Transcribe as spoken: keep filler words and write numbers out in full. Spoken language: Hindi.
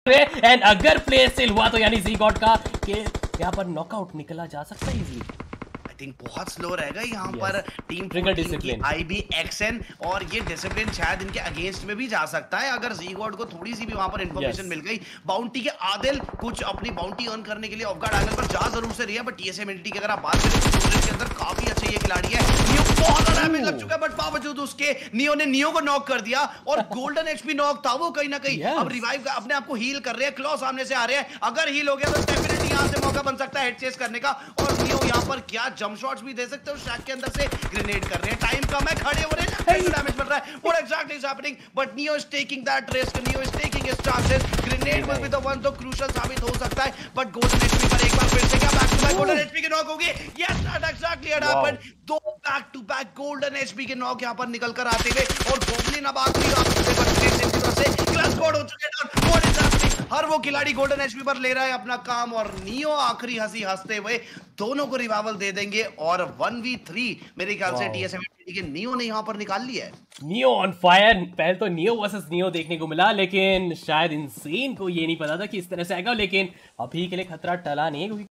एंड अगर प्लेयर सेल हुआ तो यानी जी गॉड का के यहाँ पर नॉकआउट निकला जा सकता है इजीली। बहुत स्लो रहेगा यहाँ yes. पर टीम की आईबी एक्सएन और ये डिसिप्लिन शायद इनके अगेंस्ट में भी जा सकता है अगर जी गॉड को थोड़ी सी भी वहां पर इंफॉर्मेशन yes. मिल गई। बाउंटी के आदिल कुछ अपनी बाउंटी अर्न करने के लिए ऑफ गार्ड एंगल पर जा जरूर से रही है, बट टीएसएम एनटी की अगर आप बात करें तो के अंदर काफी अच्छा ये खिलाड़ी है। नियो बहुत ज्यादा डैमेज लग चुका है, बट बावजूद उसके नियो ने नियो को नॉक कर दिया और गोल्डन एचपी नॉक था वो कहीं ना कहीं yes. अब रिवाइव अपने आप को हील कर रहे हैं। क्लॉ सामने से आ रहे हैं, अगर हील हो गया तो डेफिनेटली यहाँ से मौका बन सकता है हेड चेस करने का और नियो यहाँ पर क्या जंप शॉट्स भी दे सकते हैं। शैक के अंदर से ग्रेनेड कर रहे हैं, टाइम कम है, खड़े हो रहे हैं, डैमेज पड़ रहा है। What exactly is happening, but Neo is taking that risk, Neo is taking his chances. Grenade will be the one तो क्रूशियल साबित हो सकता है, बट गोल्डन एचपी पर एक बार फिर से क्या back to back golden HP के नॉक होगी। Yes that exactly had happened, दो back to back golden HP के नॉक यहां पर निकल कर आते हुए और गोब्लिन अब आखिरी से क्लास कोड हो चुके हैं। व्हाट इज हैपनिंग, हर वो खिलाड़ी गोल्डन एचपी पर ले रहा है अपना काम और नियो आखिरी हंसी हंसते हुए दोनों को रिवाइवल दे देंगे और वन वी थ्री मेरे ख्याल से टीएसएम के नियो ने यहां पर निकाल लिया है। नियो ऑन फायर, पहले तो नियो वर्सेस नियो देखने को मिला, लेकिन शायद इनसेन को ये नहीं पता था कि इस तरह से आएगा, लेकिन अभी के लिए खतरा टला नहीं है क्योंकि